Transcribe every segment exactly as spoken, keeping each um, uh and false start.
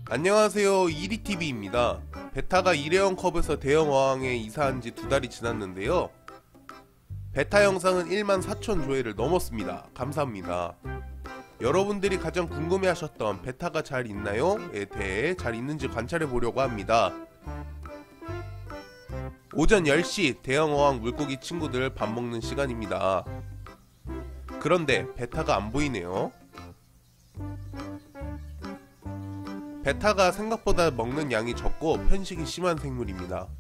안녕하세요, 이리티비입니다. 베타가 일회용 컵에서 대형 어항에 이사한지 두 달이 지났는데요. 베타 영상은 일만 사천 조회를 넘었습니다. 감사합니다. 여러분들이 가장 궁금해하셨던 베타가 잘 있나요? 에 대해 잘 있는지 관찰해 보려고 합니다. 오전 열 시 대형 어항 물고기 친구들 밥 먹는 시간입니다. 그런데 베타가 안 보이네요. 베타가 생각보다 먹는 양이 적고 편식이 심한 생물입니다.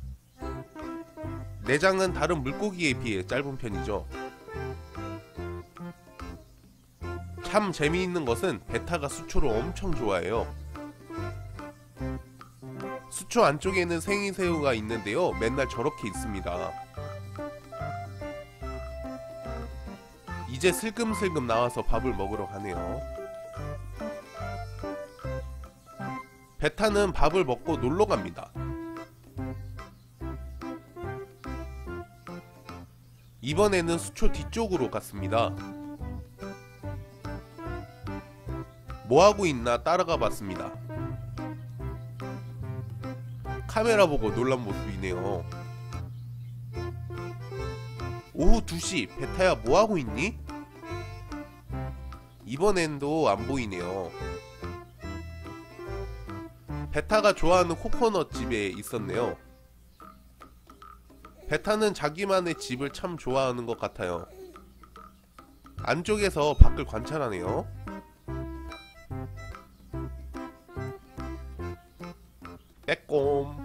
내장은 다른 물고기에 비해 짧은 편이죠. 참 재미있는 것은 베타가 수초를 엄청 좋아해요. 수초 안쪽에는 생이새우가 있는데요, 맨날 저렇게 있습니다. 이제 슬금슬금 나와서 밥을 먹으러 가네요. 베타는 밥을 먹고 놀러 갑니다. 이번에는 수초 뒤쪽으로 갔습니다. 뭐하고 있나 따라가 봤습니다. 카메라 보고 놀란 모습이네요. 오후 두 시, 베타야 뭐하고 있니? 이번엔도 안 보이네요. 베타가 좋아하는 코코넛 집에 있었네요. 베타는 자기만의 집을 참 좋아하는 것 같아요. 안쪽에서 밖을 관찰하네요. 빼꼼.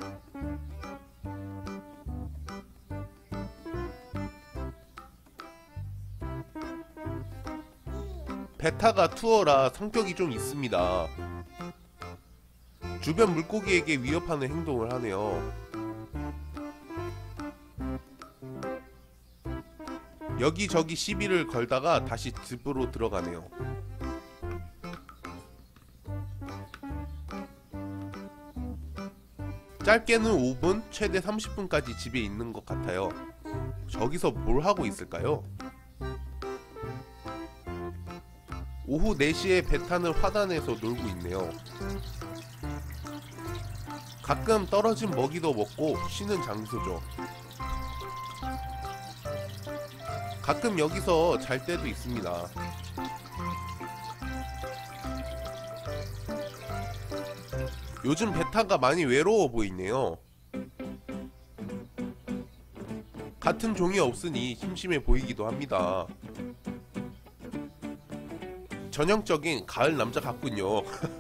베타가 투어라 성격이 좀 있습니다. 주변 물고기에게 위협하는 행동을 하네요. 여기저기 시비를 걸다가 다시 집으로 들어가네요. 짧게는 오 분, 최대 삼십 분까지 집에 있는 것 같아요. 저기서 뭘 하고 있을까요? 오후 네 시에 베타는 화단에서 놀고 있네요. 가끔 떨어진 먹이도 먹고 쉬는 장소죠. 가끔 여기서 잘 때도 있습니다. 요즘 베타가 많이 외로워 보이네요. 같은 종이 없으니 심심해 보이기도 합니다. 전형적인 가을 남자 같군요.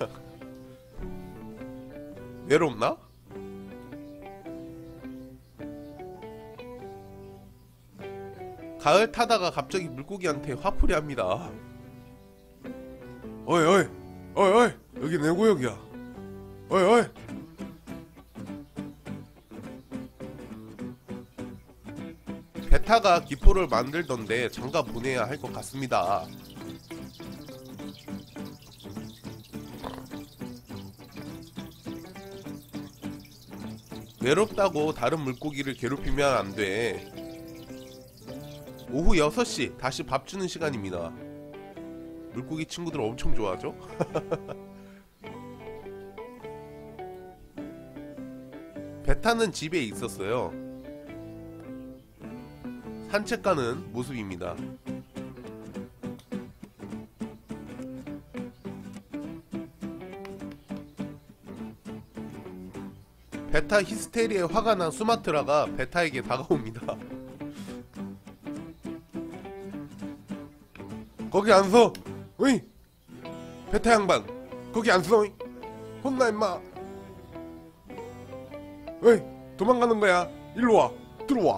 외롭나? 가을 타다가 갑자기 물고기한테 화풀이 합니다. 어이 어이 어이 어이 여기 내 구역이야. 어이 어이. 베타가 기포를 만들던데 장가 보내야 할 것 같습니다. 외롭다고 다른 물고기를 괴롭히면 안 돼. 오후 여섯 시 다시 밥 주는 시간입니다. 물고기 친구들 엄청 좋아하죠? 베타는 집에 있었어요. 산책 가는 모습입니다. 베타 히스테리에 화가 난 수마트라가 베타에게 다가옵니다. 거기 안 서! 어이! 베타 양반! 거기 안 서! 혼나 임마! 어이! 도망가는 거야! 일로 와! 들어와!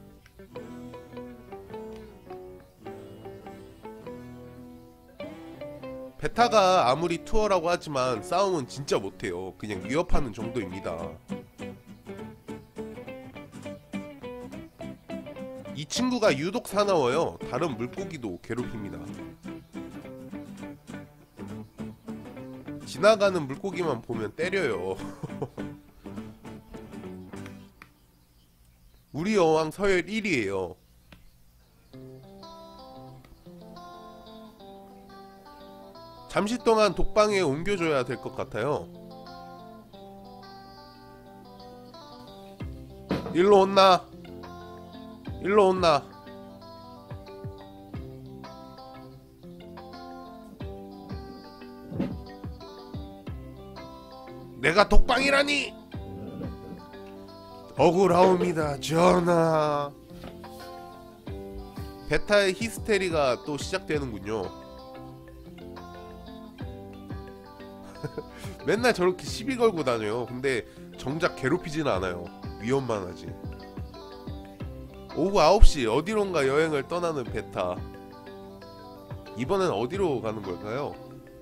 베타가 아무리 투어라고 하지만 싸움은 진짜 못해요. 그냥 위협하는 정도입니다. 이 친구가 유독 사나워요. 다른 물고기도 괴롭힙니다. 지나가는 물고기만 보면 때려요. 우리 어항 서열 일 위에요. 잠시 동안 독방에 옮겨줘야 될 것 같아요. 일로 온나? 일로 온나? 내가 독방이라니! 억울하옵니다 전하. 베타의 히스테리가 또 시작되는군요. 맨날 저렇게 시비 걸고 다녀요. 근데 정작 괴롭히지는 않아요. 위험만 하지. 오후 아홉 시 어디론가 여행을 떠나는 베타. 이번엔 어디로 가는 걸까요?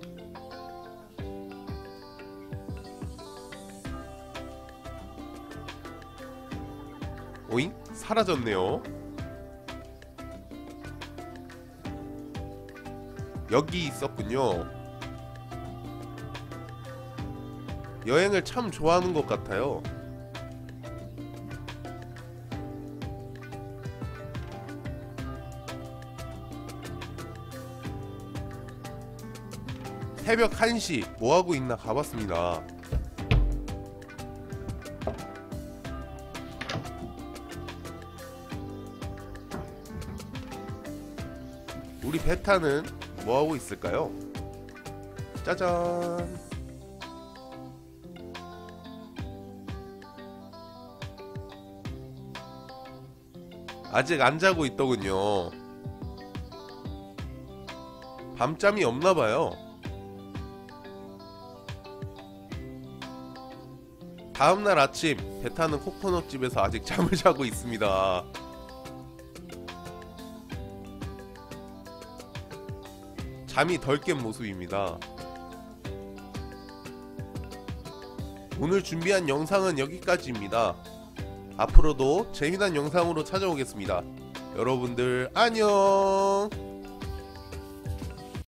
오잉? 사라졌네요. 여기 있었군요. 여행을 참 좋아하는 것 같아요. 새벽 한 시 뭐하고 있나 가봤습니다. 우리 베타는 뭐하고 있을까요? 짜잔. 아직 안 자고 있더군요. 밤잠이 없나봐요. 다음날 아침 베타는 코코넛집에서 아직 잠을 자고 있습니다. 잠이 덜 깬 모습입니다. 오늘 준비한 영상은 여기까지입니다. 앞으로도 재미난 영상으로 찾아오겠습니다. 여러분들 안녕.